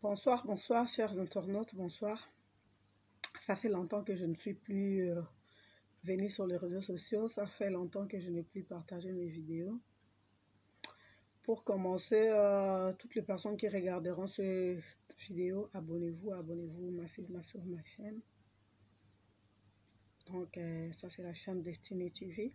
Bonsoir, bonsoir, chers internautes, bonsoir. Ça fait longtemps que je ne suis plus venue sur les réseaux sociaux. Ça fait longtemps que je n'ai plus partagé mes vidéos. Pour commencer, toutes les personnes qui regarderont cette vidéo, abonnez-vous massivement sur ma chaîne. Donc, ça c'est la chaîne Destiny TV.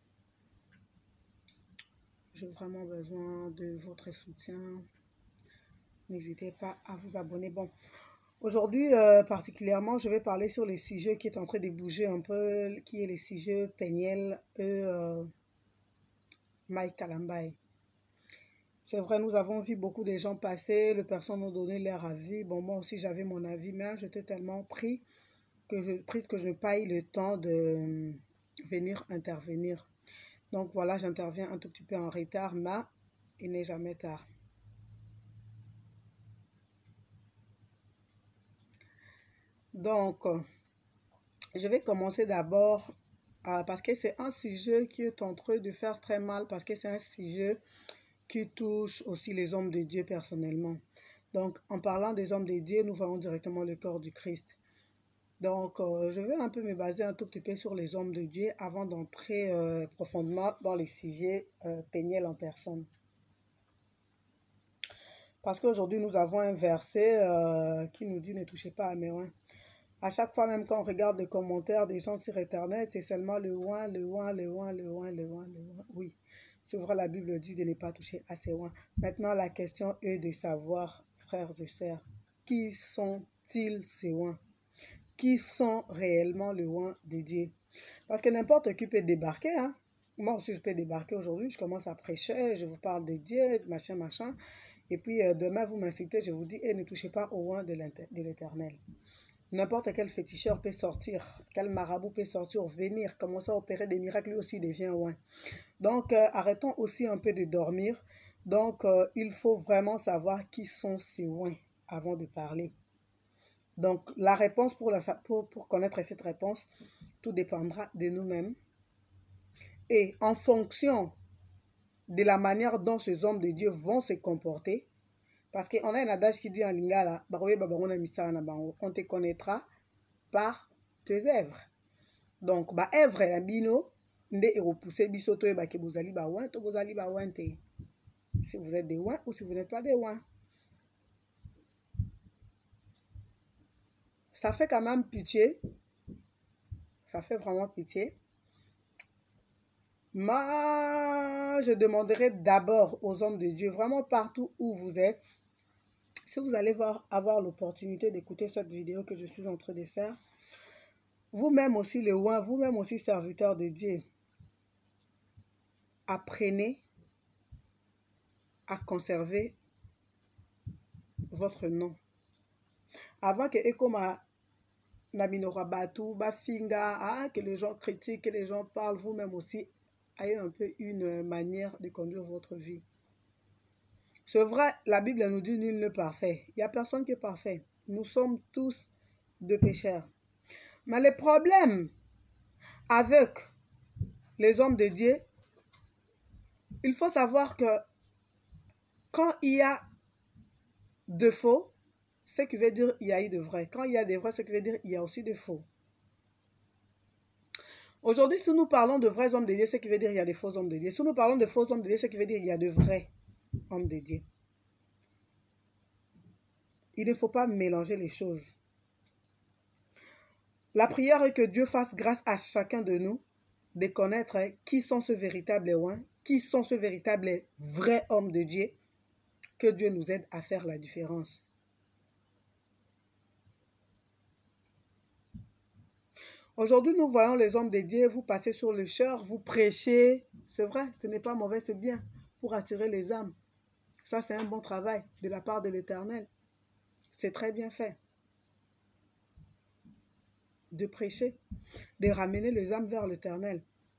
J'ai vraiment besoin de votre soutien. N'hésitez pas à vous abonner. Bon, aujourd'hui, particulièrement, je vais parler sur les sujets qui est en train de bouger un peu, qui est les sujets Péniel et Mike Kalambaye. C'est vrai, nous avons vu beaucoup de gens passer, les personnes ont donné leur avis. Bon, moi aussi, j'avais mon avis, mais j'étais tellement prise que je n'ai pas eu le temps de venir intervenir. Donc voilà, j'interviens un tout petit peu en retard, mais il n'est jamais tard. Donc, je vais commencer d'abord parce que c'est un sujet qui est en train de faire très mal, parce que c'est un sujet qui touche aussi les hommes de Dieu personnellement. Donc, en parlant des hommes de Dieu, nous voyons directement le corps du Christ. Donc, je vais un peu me baser un tout petit peu sur les hommes de Dieu avant d'entrer profondément dans les sujets Péniel en personne. Parce qu'aujourd'hui, nous avons un verset qui nous dit « Ne touchez pas à mes oins ». À chaque fois, même quand on regarde les commentaires des gens sur Internet, c'est seulement le oin, le oin, le oin, le oin, le oin, le oin. Oui, c'est vrai, la Bible dit de ne pas toucher à ces oins. Maintenant, la question est de savoir, frères et sœurs, qui sont-ils ces oins? Qui sont réellement le oin de Dieu? Parce que n'importe qui peut débarquer, hein. Moi aussi, je peux débarquer aujourd'hui, je commence à prêcher, je vous parle de Dieu, machin, machin. Et puis, demain, vous m'incitez, je vous dis, ne touchez pas au oin de l'Éternel. N'importe quel féticheur peut sortir, quel marabout peut sortir, venir, commencer à opérer des miracles, lui aussi devient oin. Donc, arrêtons aussi un peu de dormir. Donc, il faut vraiment savoir qui sont ces oins avant de parler. Donc, la réponse, pour connaître cette réponse, tout dépendra de nous-mêmes. Et en fonction de la manière dont ces hommes de Dieu vont se comporter, parce qu'on a un adage qui dit en lingala, on te connaîtra par tes œuvres. Donc, œuvre ya bino, nde repoussé biso to ba ke bozali ba ouin to bozali ba ouin te. Si vous êtes des ouins ou si vous n'êtes pas des ouins. Ça fait quand même pitié. Ça fait vraiment pitié. Moi, je demanderai d'abord aux hommes de Dieu, vraiment partout où vous êtes, si vous allez avoir l'opportunité d'écouter cette vidéo que je suis en train de faire, vous-même aussi les ouins, vous-même aussi serviteurs de Dieu, apprenez à conserver votre nom. Avant que Ekoma Naminora Batou, Bafinga, que les gens critiquent, que les gens parlent, vous-même aussi, ayez un peu une manière de conduire votre vie. C'est vrai, la Bible nous dit nul n'est parfait. Il n'y a personne qui est parfait. Nous sommes tous des pécheurs. Mais le problème avec les hommes de Dieu, il faut savoir que quand il y a de faux, ce qui veut dire qu'il y a eu de vrai. Quand il y a des vrais, ce qui veut dire qu'il y a aussi de faux. Aujourd'hui, si nous parlons de vrais hommes de Dieu, ce qui veut dire qu'il y a des faux hommes de Dieu. Si nous parlons de faux hommes de Dieu, ce qui veut dire qu'il y a de vrais hommes de Dieu. Il ne faut pas mélanger les choses. La prière est que Dieu fasse grâce à chacun de nous de connaître qui sont ce véritable oin, qui sont ce véritable vrai homme de Dieu, que Dieu nous aide à faire la différence. Aujourd'hui, nous voyons les hommes de Dieu, vous passez sur le chœur, vous prêchez. C'est vrai, ce n'est pas mauvais, c'est bien pour attirer les âmes. Ça, c'est un bon travail de la part de l'Éternel. C'est très bien fait. De prêcher, de ramener les âmes vers l'Éternel.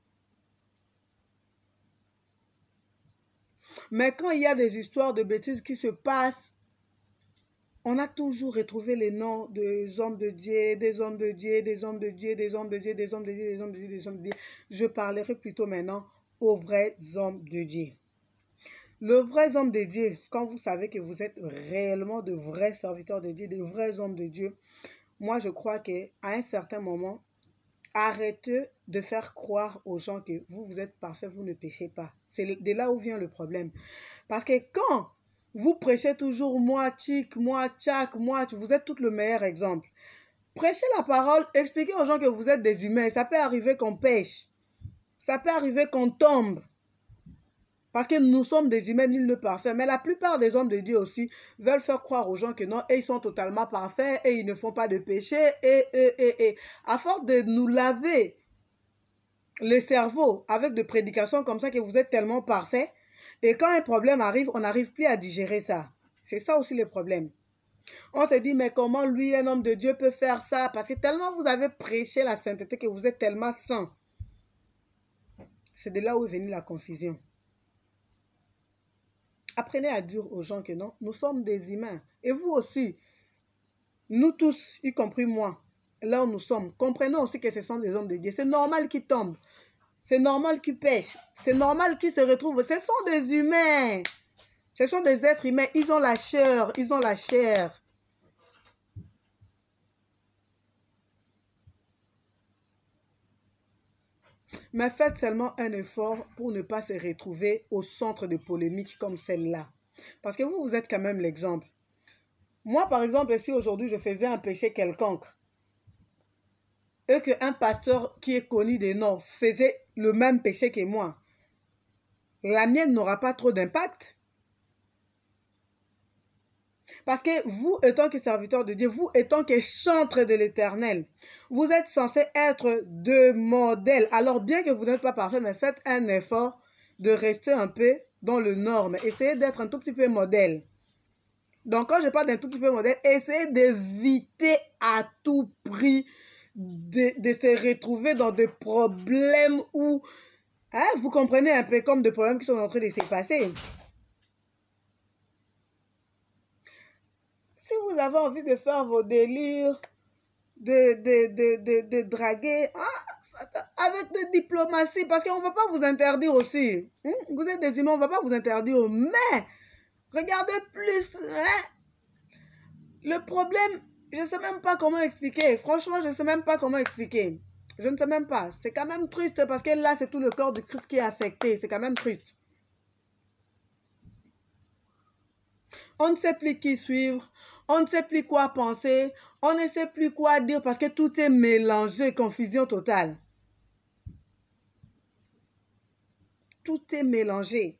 Mais quand il y a des histoires de bêtises qui se passent, on a toujours retrouvé les noms des hommes de Dieu, des hommes de Dieu, des hommes de Dieu, des hommes de Dieu, des hommes de Dieu, des hommes de Dieu, des hommes de Dieu. Je parlerai plutôt maintenant aux vrais hommes de Dieu. Le vrai homme de Dieu, quand vous savez que vous êtes réellement de vrais serviteurs de Dieu, de vrais hommes de Dieu, moi je crois qu'à un certain moment, arrêtez de faire croire aux gens que vous êtes parfaits, vous ne péchez pas. C'est de là où vient le problème. Parce que quand vous prêchez toujours moi, tic, moi, tchac, moi, vous êtes tout le meilleur exemple. Prêchez la parole, expliquez aux gens que vous êtes des humains. Ça peut arriver qu'on pêche. Ça peut arriver qu'on tombe. Parce que nous sommes des humains, nul ne parfait. Mais la plupart des hommes de Dieu aussi veulent faire croire aux gens que non, et ils sont totalement parfaits et ils ne font pas de péché. Et. À force de nous laver le cerveau avec des prédications comme ça que vous êtes tellement parfaits. Et quand un problème arrive, on n'arrive plus à digérer ça. C'est ça aussi le problème. On se dit, mais comment lui, un homme de Dieu, peut faire ça? Parce que tellement vous avez prêché la sainteté que vous êtes tellement saint. C'est de là où est venue la confusion. Apprenez à dire aux gens que non, nous sommes des humains. Et vous aussi, nous tous, y compris moi, là où nous sommes, comprenons aussi que ce sont des hommes de Dieu. C'est normal qu'ils tombent. C'est normal qu'ils pêchent. C'est normal qu'ils se retrouvent. Ce sont des humains. Ce sont des êtres humains. Ils ont la chair. Ils ont la chair. Mais faites seulement un effort pour ne pas se retrouver au centre de polémiques comme celle-là. Parce que vous êtes quand même l'exemple. Moi, par exemple, si aujourd'hui je faisais un péché quelconque, et qu'un pasteur qui est connu des noms faisait le même péché que moi, la mienne n'aura pas trop d'impact. Parce que vous, étant que serviteur de Dieu, vous, étant que chantre de l'Éternel, vous êtes censé être de modèle. Alors, bien que vous n'êtes pas parfait, mais faites un effort de rester un peu dans le norme. Essayez d'être un tout petit peu modèle. Donc, quand je parle d'un tout petit peu modèle, essayez d'éviter à tout prix de se retrouver dans des problèmes où, hein, vous comprenez un peu comme des problèmes qui sont en train de se passer. Si vous avez envie de faire vos délires, de draguer, hein, avec de diplomatie, parce qu'on ne va pas vous interdire aussi. Vous êtes des humains, on ne va pas vous interdire. Mais, regardez plus. Hein? Le problème, je ne sais même pas comment expliquer. Franchement, je ne sais même pas comment expliquer. Je ne sais même pas. C'est quand même triste parce que là, c'est tout le corps du Christ qui est affecté. C'est quand même triste. On ne sait plus qui suivre, on ne sait plus quoi penser, on ne sait plus quoi dire parce que tout est mélangé, confusion totale. Tout est mélangé.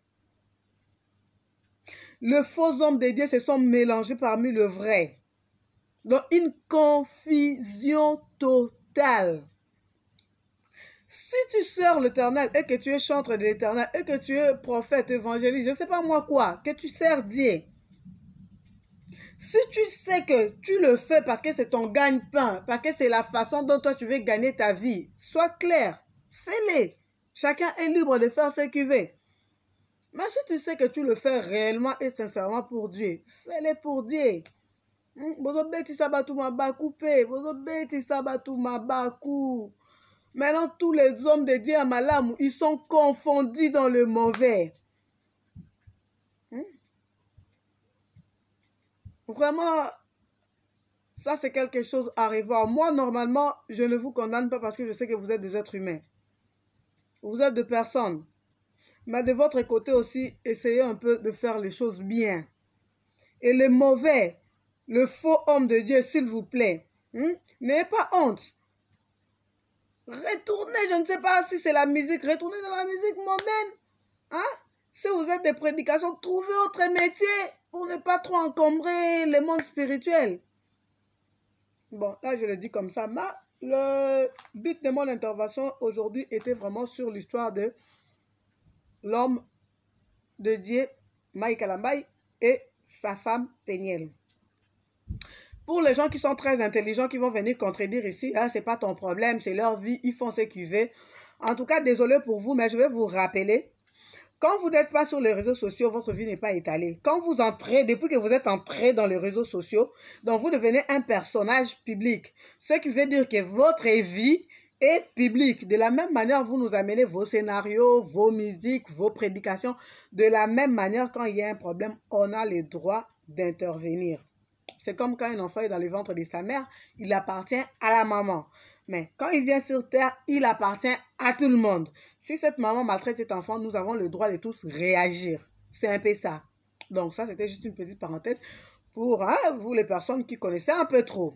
Le faux homme de Dieu se sont mélangés parmi le vrai. Donc une confusion totale. Si tu sers l'Éternel et que tu es chantre de l'Éternel et que tu es prophète, évangéliste, je ne sais pas moi quoi, que tu sers Dieu. Si tu sais que tu le fais parce que c'est ton gagne-pain, parce que c'est la façon dont toi tu veux gagner ta vie, sois clair, fais-le. Chacun est libre de faire ce qu'il veut. Mais si tu sais que tu le fais réellement et sincèrement pour Dieu, fais-le pour Dieu. Maintenant, tous les hommes de Dieu à Malam, ils sont confondus dans le mauvais. Vraiment, ça c'est quelque chose à revoir. Moi, normalement, je ne vous condamne pas parce que je sais que vous êtes des êtres humains. Vous êtes des personnes. Mais de votre côté aussi, essayez un peu de faire les choses bien. Et les mauvais, le faux homme de Dieu, s'il vous plaît, n'ayez pas honte. Retournez, je ne sais pas si c'est la musique, retournez dans la musique mondaine. Hein? Si vous êtes des prédications, trouvez autre métier pour ne pas trop encombrer le monde spirituel. Bon, là, je le dis comme ça. Mais le but de mon intervention aujourd'hui était vraiment sur l'histoire de l'homme de Dieu, Mike Kalambay, et sa femme Péniel. Pour les gens qui sont très intelligents, qui vont venir contredire ici, hein, c'est pas ton problème, c'est leur vie, ils font ce qu'ils veulent. En tout cas, désolé pour vous, mais je vais vous rappeler, quand vous n'êtes pas sur les réseaux sociaux, votre vie n'est pas étalée. Quand vous entrez, depuis que vous êtes entré dans les réseaux sociaux, donc vous devenez un personnage public. Ce qui veut dire que votre vie et public. De la même manière, vous nous amenez vos scénarios, vos musiques, vos prédications. De la même manière, quand il y a un problème, on a le droit d'intervenir. C'est comme quand un enfant est dans le ventre de sa mère, il appartient à la maman. Mais quand il vient sur terre, il appartient à tout le monde. Si cette maman maltraite cet enfant, nous avons le droit de tous réagir. C'est un peu ça. Donc ça, c'était juste une petite parenthèse pour vous les personnes qui connaissaient un peu trop.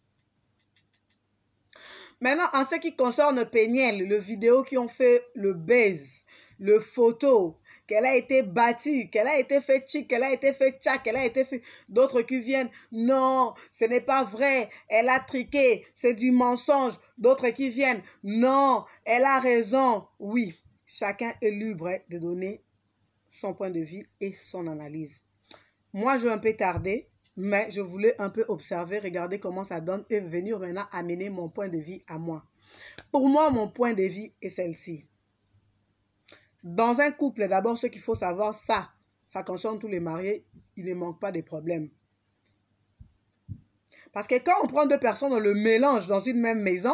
Maintenant, en ce qui concerne Péniel, le vidéo qui ont fait le buzz, le photo, qu'elle a été battue, qu'elle a été fait chic, qu'elle a été fait tchac, qu'elle a été fait... D'autres qui viennent, non, ce n'est pas vrai, elle a triqué, c'est du mensonge. D'autres qui viennent, non, elle a raison. Oui, chacun est libre de donner son point de vue et son analyse. Moi, je vais un peu tarder, mais je voulais un peu observer, regarder comment ça donne et venir maintenant amener mon point de vue à moi. Pour moi, mon point de vue est celle-ci. Dans un couple, d'abord, ce qu'il faut savoir, ça concerne tous les mariés, il ne manque pas de problèmes. Parce que quand on prend deux personnes, on le mélange dans une même maison,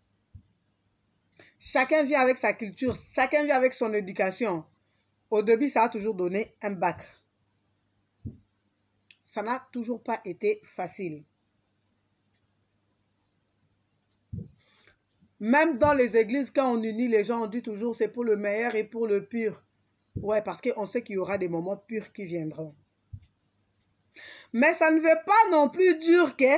chacun vient avec sa culture, chacun vient avec son éducation. Au début, ça a toujours donné un bac. Ça n'a toujours pas été facile. Même dans les églises, quand on unit les gens, on dit toujours c'est pour le meilleur et pour le pire. Ouais, parce qu'on sait qu'il y aura des moments purs qui viendront. Mais ça ne veut pas non plus dire que,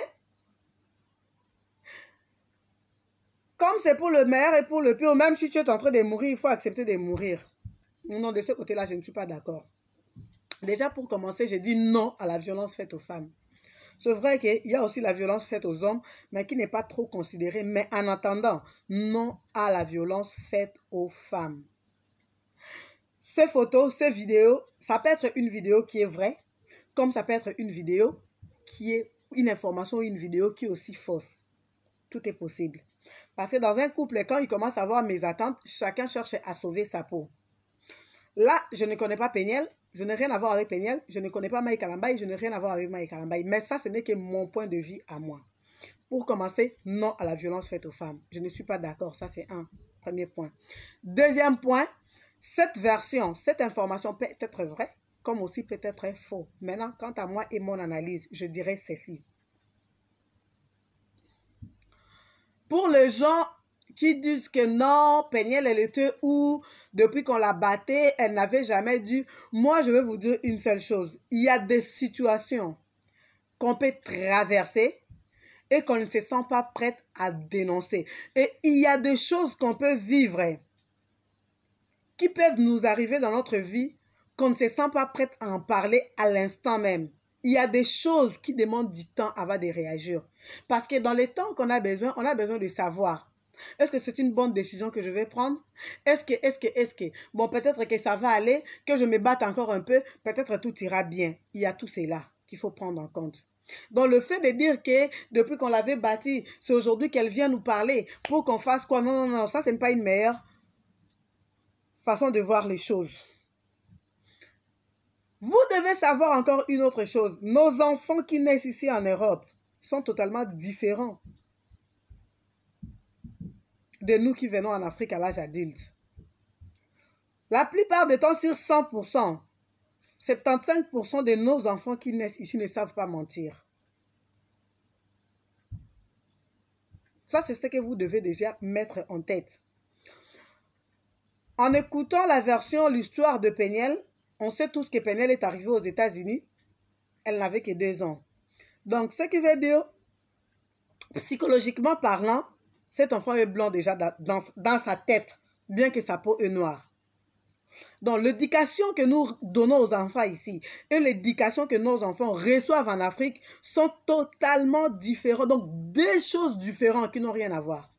comme c'est pour le meilleur et pour le pire, même si tu es en train de mourir, il faut accepter de mourir. Non, de ce côté-là, je ne suis pas d'accord. Déjà, pour commencer, j'ai dit non à la violence faite aux femmes. C'est vrai qu'il y a aussi la violence faite aux hommes, mais qui n'est pas trop considérée. Mais en attendant, non à la violence faite aux femmes. Ces photos, ces vidéos, ça peut être une vidéo qui est vraie, comme ça peut être une vidéo qui est une information ou une vidéo qui est aussi fausse. Tout est possible. Parce que dans un couple, quand il commence à avoir mes attentes, chacun cherche à sauver sa peau. Là, je ne connais pas Péniel. Je n'ai rien à voir avec Péniel, je ne connais pas Maï Kalambaye, je n'ai rien à voir avec Maï Kalambaye. Mais ça, ce n'est que mon point de vue à moi. Pour commencer, non à la violence faite aux femmes. Je ne suis pas d'accord, ça c'est un premier point. Deuxième point, cette version, cette information peut être vraie, comme aussi peut être faux. Maintenant, quant à moi et mon analyse, je dirais ceci. Pour les gens qui disent que non, Péniel, elle était où depuis qu'on la battait, elle n'avait jamais dû. Moi, je vais vous dire une seule chose. Il y a des situations qu'on peut traverser et qu'on ne se sent pas prête à dénoncer. Et il y a des choses qu'on peut vivre qui peuvent nous arriver dans notre vie qu'on ne se sent pas prête à en parler à l'instant même. Il y a des choses qui demandent du temps avant de réagir. Parce que dans les temps qu'on a besoin, on a besoin de savoir. Est-ce que c'est une bonne décision que je vais prendre? Est-ce que... Bon, peut-être que ça va aller, que je me batte encore un peu, peut-être tout ira bien. Il y a tout cela qu'il faut prendre en compte. Donc, le fait de dire que depuis qu'on l'avait bâti, c'est aujourd'hui qu'elle vient nous parler pour qu'on fasse quoi? Non, non, non, ça, ce n'est pas une meilleure façon de voir les choses. Vous devez savoir encore une autre chose. Nos enfants qui naissent ici en Europe sont totalement différents de nous qui venons en Afrique à l'âge adulte. La plupart des temps, sur 100%, 75% de nos enfants qui naissent ici ne savent pas mentir. Ça, c'est ce que vous devez déjà mettre en tête. En écoutant la version, l'histoire de Péniel, on sait tous que Péniel est arrivée aux États-Unis. Elle n'avait que 2 ans. Donc, ce qui veut dire, psychologiquement parlant, cet enfant est blanc déjà dans sa tête, bien que sa peau est noire. Donc, l'éducation que nous donnons aux enfants ici et l'éducation que nos enfants reçoivent en Afrique sont totalement différents. Donc, deux choses différentes qui n'ont rien à voir.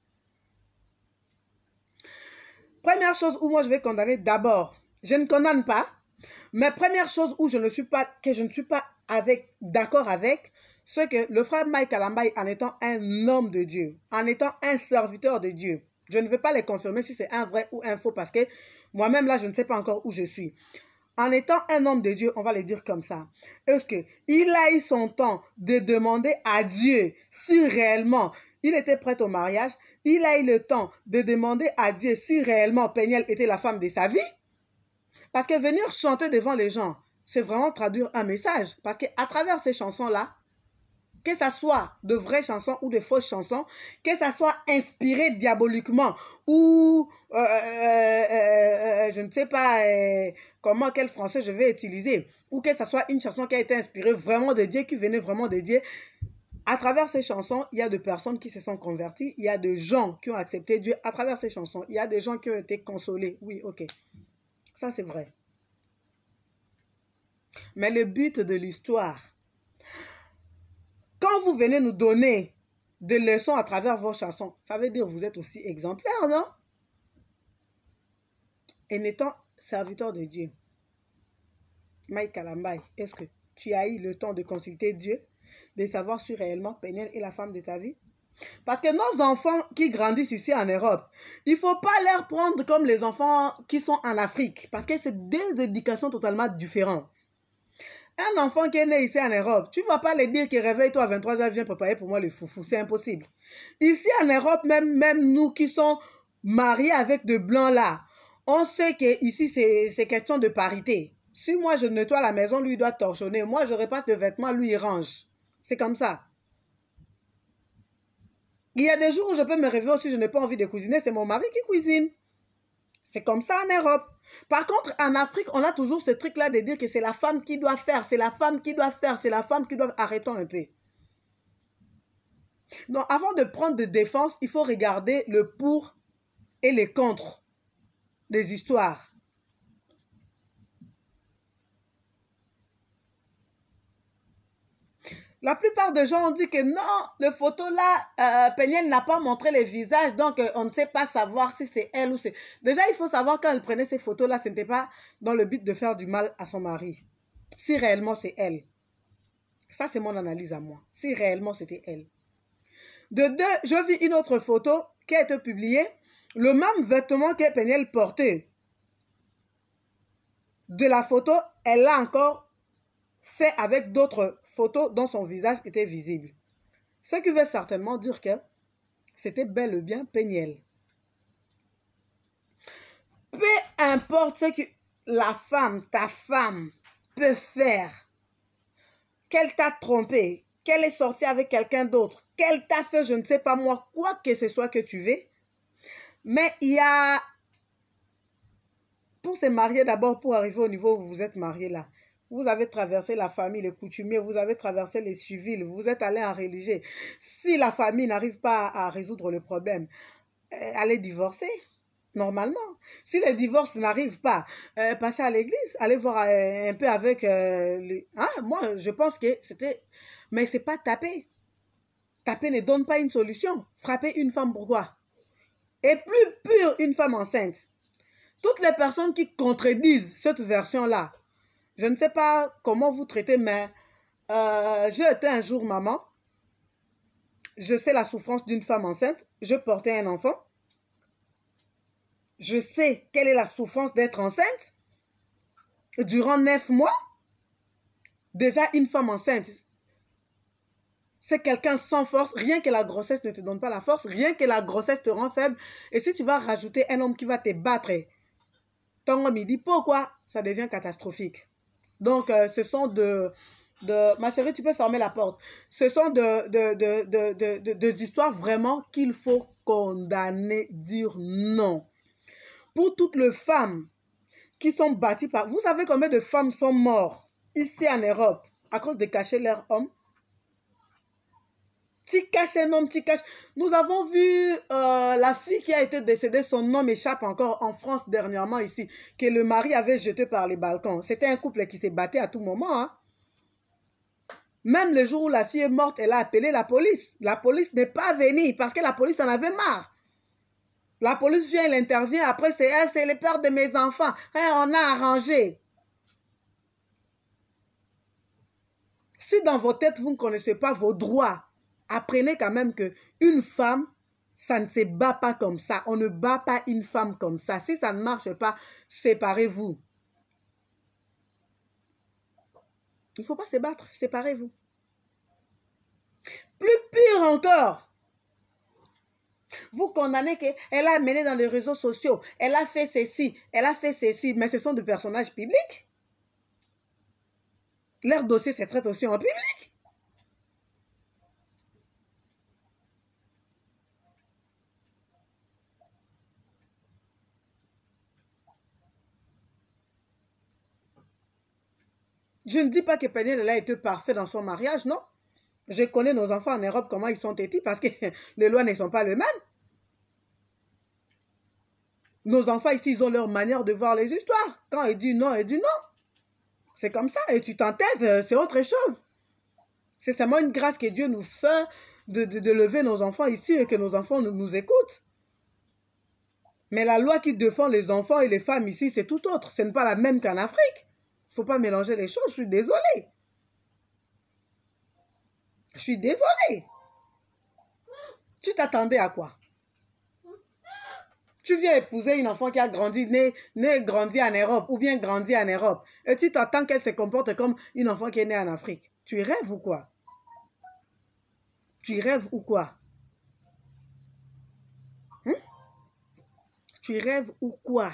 Première chose où moi je vais condamner d'abord, je ne condamne pas, mais première chose où je ne suis pas d'accord avec, c'est que le frère Maï Kalambaye, en étant un homme de Dieu, en étant un serviteur de Dieu, je ne vais pas les confirmer si c'est un vrai ou un faux, parce que moi-même là, je ne sais pas encore où je suis. En étant un homme de Dieu, on va le dire comme ça. Est-ce qu'il a eu son temps de demander à Dieu si réellement il était prêt au mariage, il a eu le temps de demander à Dieu si réellement Peniel était la femme de sa vie. Parce que venir chanter devant les gens, c'est vraiment traduire un message. Parce qu'à travers ces chansons-là, que ça soit de vraies chansons ou de fausses chansons, que ça soit inspiré diaboliquement ou je ne sais pas quel français je vais utiliser, ou que ça soit une chanson qui a été inspirée vraiment de Dieu, qui venait vraiment de Dieu. À travers ces chansons, il y a des personnes qui se sont converties, il y a des gens qui ont accepté Dieu à travers ces chansons, il y a des gens qui ont été consolés. Oui, ok, ça c'est vrai. Mais le but de l'histoire, quand vous venez nous donner des leçons à travers vos chansons, ça veut dire que vous êtes aussi exemplaire, non? Et n'étant serviteur de Dieu, Mike Kalambay, est-ce que tu as eu le temps de consulter Dieu, de savoir si réellement Peniel est la femme de ta vie? Parce que nos enfants qui grandissent ici en Europe, il ne faut pas les prendre comme les enfants qui sont en Afrique, parce que c'est des éducations totalement différentes. Un enfant qui est né ici en Europe, tu ne vas pas lui dire que réveille-toi à 23 h, viens préparer pour moi le foufou. C'est impossible. Ici en Europe, même nous qui sommes mariés avec de blancs là, on sait que ici c'est question de parité. Si moi je nettoie la maison, lui il doit torchonner. Moi je repasse de vêtements, lui il range. C'est comme ça. Il y a des jours où je peux me réveiller aussi, je n'ai pas envie de cuisiner, c'est mon mari qui cuisine. C'est comme ça en Europe. Par contre, en Afrique, on a toujours ce truc-là de dire que c'est la femme qui doit faire, c'est la femme qui doit faire, c'est la femme qui doit... Arrêtons un peu. Donc, avant de prendre de défense, il faut regarder le pour et les contre des histoires. La plupart des gens ont dit que non, le photo là, Peniel n'a pas montré les visages, donc on ne sait pas savoir si c'est elle ou c'est... Déjà, il faut savoir quand elle prenait ces photos-là, ce n'était pas dans le but de faire du mal à son mari. Si réellement c'est elle. Ça, c'est mon analyse à moi. Si réellement c'était elle. De deux, je vis une autre photo qui a été publiée. Le même vêtement que Peniel portait. De la photo, elle l'a encore fait avec d'autres photos dont son visage était visible. Ce qui veut certainement dire que c'était bel et bien Peniel. Peu importe ce que la femme, ta femme, peut faire, qu'elle t'a trompé, qu'elle est sortie avec quelqu'un d'autre, qu'elle t'a fait, je ne sais pas moi, quoi que ce soit que tu veux, mais il y a... Pour se marier d'abord, pour arriver au niveau où vous vous êtes marié là, vous avez traversé la famille, les coutumiers, vous avez traversé les civils, vous êtes allé en religieux. Si la famille n'arrive pas à résoudre le problème, allez divorcer, normalement. Si le divorce n'arrive pas, passez à l'église, allez voir un peu avec... moi, je pense que c'était... Mais c'est pas taper. Taper ne donne pas une solution. Frapper une femme, pourquoi? Et plus pure une femme enceinte. Toutes les personnes qui contredisent cette version-là, je ne sais pas comment vous traitez, mais j'ai été un jour maman. Je sais la souffrance d'une femme enceinte. Je portais un enfant. Je sais quelle est la souffrance d'être enceinte. Durant 9 mois, déjà une femme enceinte, c'est quelqu'un sans force. Rien que la grossesse ne te donne pas la force. Rien que la grossesse te rend faible. Et si tu vas rajouter un homme qui va te battre, ton homme il dit pourquoi, ça devient catastrophique. Donc, ce sont ma chérie, tu peux fermer la porte. Ce sont des histoires vraiment qu'il faut condamner, dire non. Pour toutes les femmes qui sont battues par... Vous savez combien de femmes sont mortes ici en Europe à cause de cacher leur homme? Tu caches un homme, tu caches... Nous avons vu la fille qui a été décédée, son homme échappe encore en France dernièrement ici, que le mari avait jeté par les balcons. C'était un couple qui s'est battu à tout moment. Hein. Même le jour où la fille est morte, elle a appelé la police. La police n'est pas venue parce que la police en avait marre. La police vient, elle intervient. Après, c'est le père de mes enfants. Hein, on a arrangé. Si dans vos têtes, vous ne connaissez pas vos droits, apprenez quand même qu'une femme, ça ne se bat pas comme ça. On ne bat pas une femme comme ça. Si ça ne marche pas, séparez-vous. Il ne faut pas se battre, séparez-vous. Plus pire encore, Vous condamnez qu'elle a mené dans les réseaux sociaux, elle a fait ceci, mais ce sont des personnages publics. Leur dossier se traite aussi en public. Je ne dis pas que Peniel a été parfait dans son mariage, non. Je connais nos enfants en Europe, comment ils sont têtus, parce que les lois ne sont pas les mêmes. Nos enfants ici, ils ont leur manière de voir les histoires. Quand ils disent non, ils disent non. C'est comme ça, et tu t'entêtes, c'est autre chose. C'est seulement une grâce que Dieu nous fait de lever nos enfants ici et que nos enfants nous écoutent. Mais la loi qui défend les enfants et les femmes ici, c'est tout autre. Ce n'est pas la même qu'en Afrique. Il ne faut pas mélanger les choses, je suis désolée. Je suis désolée. Tu t'attendais à quoi? Tu viens épouser une enfant qui a grandi, grandi en Europe ou bien grandi en Europe. Et tu t'attends qu'elle se comporte comme une enfant qui est née en Afrique. Tu rêves ou quoi? Tu rêves ou quoi? Tu rêves ou quoi?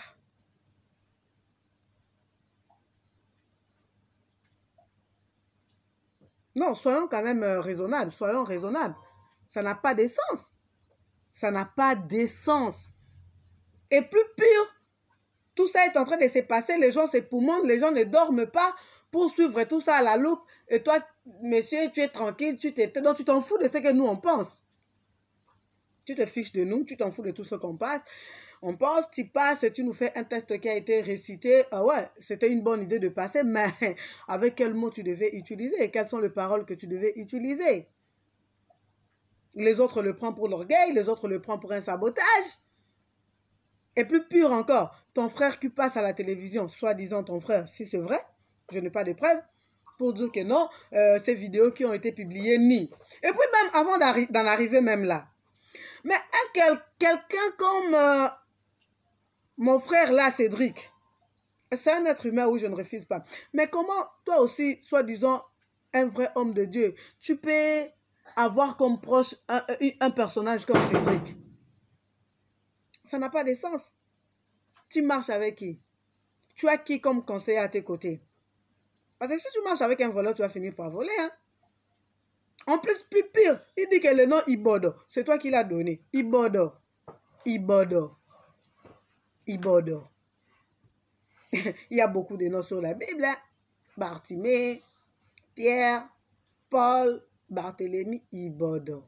Non, soyons quand même raisonnables. Soyons raisonnables. Ça n'a pas d'essence. Ça n'a pas d'essence. Et plus pire, tout ça est en train de se passer. Les gens s'époumonent, les gens ne dorment pas pour suivre tout ça à la loupe. Et toi, monsieur, tu es tranquille, donc tu t'en fous de ce que nous, on pense. Tu te fiches de nous, tu t'en fous de tout ce qu'on passe. On pense, tu passes, tu nous fais un test qui a été récité. Ah ouais, c'était une bonne idée de passer, mais avec quel mot tu devais utiliser? Quelles sont les paroles que tu devais utiliser? Les autres le prennent pour l'orgueil, les autres le prennent pour un sabotage. Et plus pire encore, ton frère qui passe à la télévision, soi-disant ton frère, si c'est vrai, je n'ai pas de preuves, pour dire que non, ces vidéos qui ont été publiées, ni. Et puis même avant d'en arriver même là, mais quelqu'un comme mon frère là, Cédric, c'est un être humain, oui, je ne refuse pas. Mais comment, toi aussi, soi-disant, un vrai homme de Dieu, tu peux avoir comme proche un personnage comme Cédric? Ça n'a pas de sens. Tu marches avec qui? Tu as qui comme conseiller à tes côtés? Parce que si tu marches avec un voleur, tu vas finir par voler. Hein? En plus, plus pire, il dit que le nom Ibodo, c'est toi qui l'as donné. Ibodo. Ibodo. Ibodo. Il y a beaucoup de noms sur la Bible. Hein? Bartimée, Pierre, Paul, Barthélemy, Ibodo.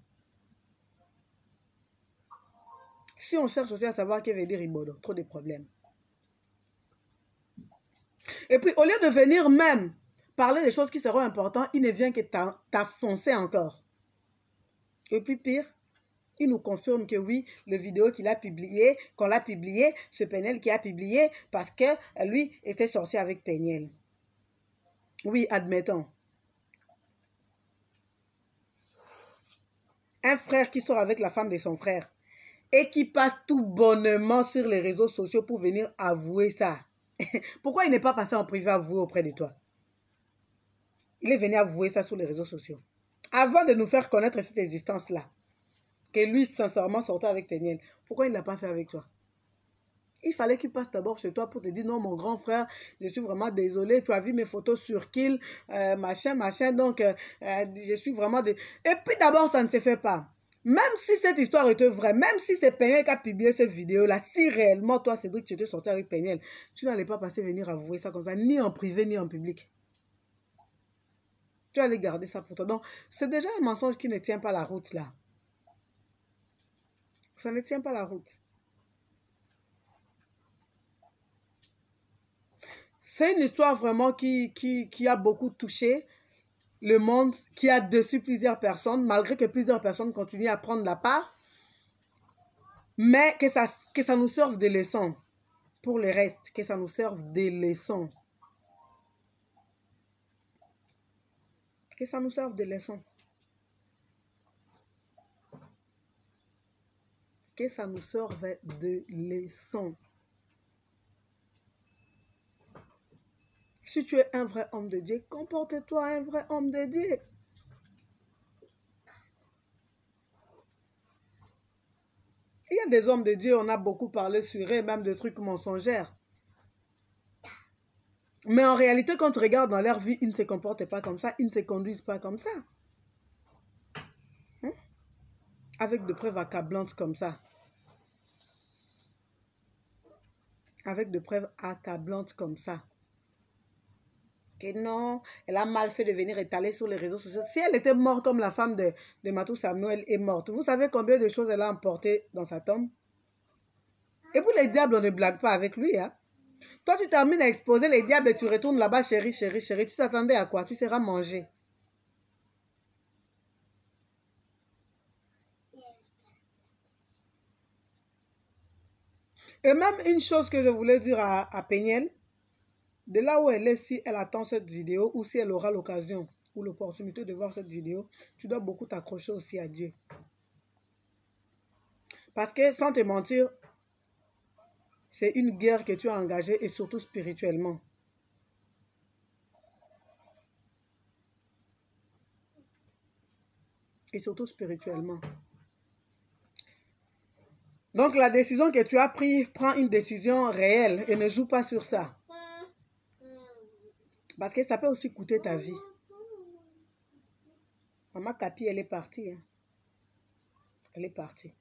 Si on cherche aussi à savoir qu'est veut dire Ibodo, trop de problèmes. Et puis, au lieu de venir même parler des choses qui seront importantes, il ne vient que t'affoncer encore. Et puis pire, il nous confirme que oui, le vidéo qu'il a publié, qu'on l'a publié, ce Peniel qui a publié parce que lui était sorti avec Peniel. Oui, admettons. Un frère qui sort avec la femme de son frère et qui passe tout bonnement sur les réseaux sociaux pour venir avouer ça. Pourquoi il n'est pas passé en privé avouer auprès de toi? Il est venu avouer ça sur les réseaux sociaux. Avant de nous faire connaître cette existence-là, que lui, sincèrement, sortait avec Peniel, pourquoi il ne l'a pas fait avec toi? Il fallait qu'il passe d'abord chez toi pour te dire, non, mon grand frère, je suis vraiment désolé, tu as vu mes photos sur Kill, machin, donc je suis vraiment... Et puis d'abord, ça ne se fait pas. Même si cette histoire était vraie, même si c'est Peniel qui a publié cette vidéo-là, si réellement, toi, Cédric, tu étais sorti avec Peniel, tu n'allais pas passer venir avouer ça comme ça, ni en privé, ni en public. Tu allais garder ça pour toi. Donc, c'est déjà un mensonge qui ne tient pas la route, là. Ça ne tient pas la route. C'est une histoire vraiment qui a beaucoup touché le monde, qui a déçu plusieurs personnes, malgré que plusieurs personnes continuent à prendre la part, mais que ça nous serve de leçon pour le reste, que ça nous serve de leçon. Que ça nous serve de leçon. Que ça nous serve de leçon. Si tu es un vrai homme de Dieu, comporte-toi un vrai homme de Dieu. y a des hommes de Dieu, on a beaucoup parlé sur eux, même de trucs mensongères. Mais en réalité, quand tu regardes dans leur vie, ils ne se comportent pas comme ça, ils ne se conduisent pas comme ça. Hein? Avec de preuves accablantes comme ça. Avec de preuves accablantes comme ça. Que non, elle a mal fait de venir étaler sur les réseaux sociaux. Si elle était morte comme la femme de Matou Samuel est morte, vous savez combien de choses elle a emportées dans sa tombe? Et pour les diables, on ne blague pas avec lui. Hein? Toi, tu termines à exposer les diables et tu retournes là-bas, chérie, chérie, chérie. Tu t'attendais à quoi? Tu seras mangé. Et même une chose que je voulais dire à Péniel, de là où elle est, si elle attend cette vidéo ou si elle aura l'occasion ou l'opportunité de voir cette vidéo, tu dois beaucoup t'accrocher aussi à Dieu. Parce que, sans te mentir, c'est une guerre que tu as engagée et surtout spirituellement. Et surtout spirituellement. Donc la décision que tu as prise, prends une décision réelle et ne joue pas sur ça. Parce que ça peut aussi coûter ta vie. Maman Capi, elle est partie. Hein. Elle est partie.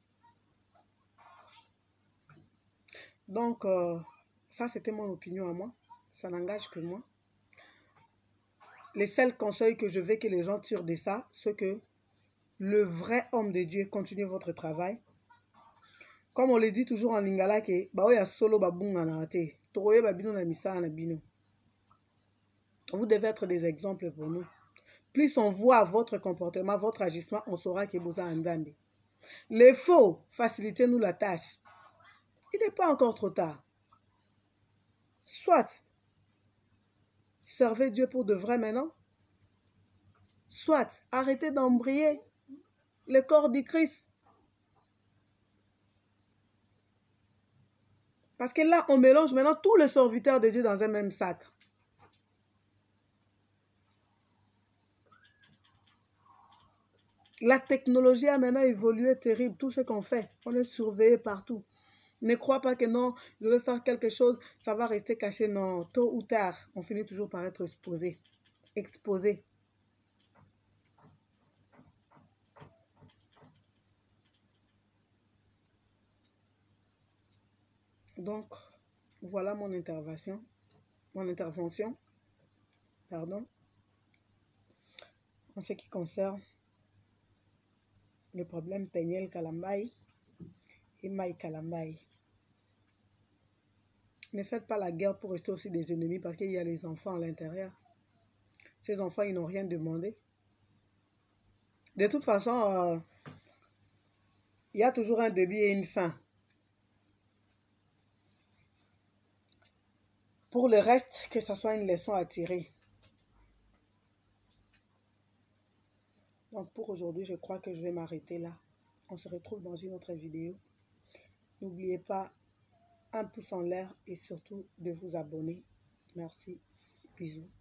Donc, ça c'était mon opinion à moi. Ça n'engage que moi. Les seuls conseils que je veux que les gens tirent de ça, c'est que le vrai homme de Dieu continue votre travail. Comme on le dit toujours en lingala, que solo babunga na te. Toye babino na misa na bino. Vous devez être des exemples pour nous. Plus on voit votre comportement, votre agissement, on saura que vous avez un Nzambe. Les faux, facilitez-nous la tâche. Il n'est pas encore trop tard. Soit, servez Dieu pour de vrai maintenant. Soit, arrêtez d'embrayer le corps du Christ. Parce que là, on mélange maintenant tous les serviteurs de Dieu dans un même sac. La technologie a maintenant évolué terrible. Tout ce qu'on fait, on est surveillé partout. Ne crois pas que non, je vais faire quelque chose, ça va rester caché. Non, tôt ou tard, on finit toujours par être exposé. Exposé. Donc, voilà mon intervention. Pardon, en ce qui concerne le problème Péniel Kalambaye et Maï Kalambaye. Ne faites pas la guerre pour rester aussi des ennemis parce qu'il y a les enfants à l'intérieur. Ces enfants, ils n'ont rien demandé. De toute façon, il y a toujours un début et une fin. Pour le reste, que ce soit une leçon à tirer. Donc pour aujourd'hui, je crois que je vais m'arrêter là. On se retrouve dans une autre vidéo. N'oubliez pas un pouce en l'air et surtout de vous abonner. Merci. Bisous.